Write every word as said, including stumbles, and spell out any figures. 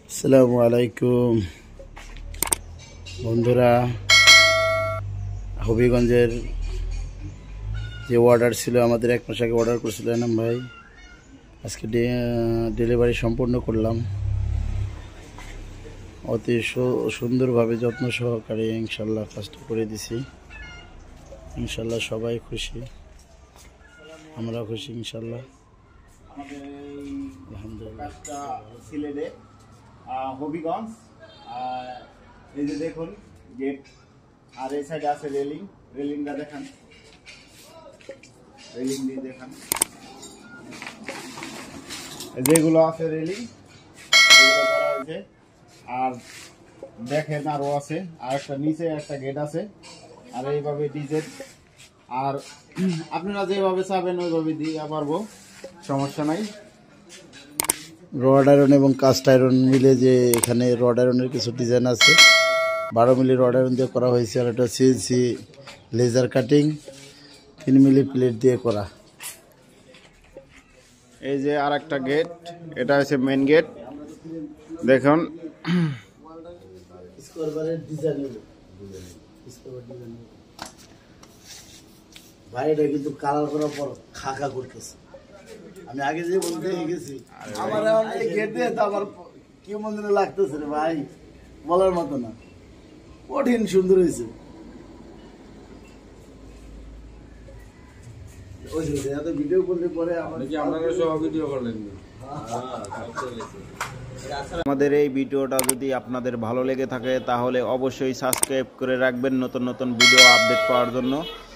আসসালামু আলাইকুম বন্ধুরা, হবিগঞ্জের যে অর্ডার ছিল আমাদের এক মাস আগে অর্ডার করেছিল এনাম ভাই, আজকে ডেলিভারি সম্পূর্ণ করলাম অতি সুন্দরভাবে যত্ন সহকারে ইনশাল্লাহ কাজটা করে দিছি। ইনশাল্লাহ সবাই খুশি, আমরা খুশি ইনশাল্লাহ। আলহামদুলিল্লাহ সিলেটে হবিগঞ্জ, এই যে দেখুন গেট, আর এই সাইডে আছে রেলিং। রেলিংটা দেখান, রেলিং দিয়ে দেখান। যেগুলো আছে রেলিং এগুলো করা হয়েছে, আর দেখেন আরও আছে, আর একটা নিচে একটা গেট আছে, আর এইভাবে ডিজেল। আর আপনারা যেভাবে চাবেন ওইভাবে দিয়ে পারবো, সমস্যা নাই। রড আয়রন এবং কাস্ট আয়রন মিলে যে এখানে রড আয়রনের কিছু ডিজাইন আছে, বারো মিলি রড আয়রন দিয়ে করা হয়েছে। আর এটা সিএনসি লেজার কাটিং তিন মিলি প্লেট দিয়ে করা। এই যে আর একটা গেট, এটা হচ্ছে মেন গেট। দেখুন ভাই এটা কিন্তু কালার করার পর খাকা করতেছে। আমি আগে যে বলতে গেছি আমার এই গেট দিয়ে তো আমার কি মনে লাগতেছে রে ভাই, বলার মতো না, কঠিন সুন্দর হয়েছে। ভিডিও করলে পরে আমাদের এই ভিডিওটা যদি আপনাদের ভালো লেগে থাকে তাহলে অবশ্যই সাবস্ক্রাইব করে রাখবেন নতুন নতুন ভিডিও আপডেট পাওয়ার জন্য।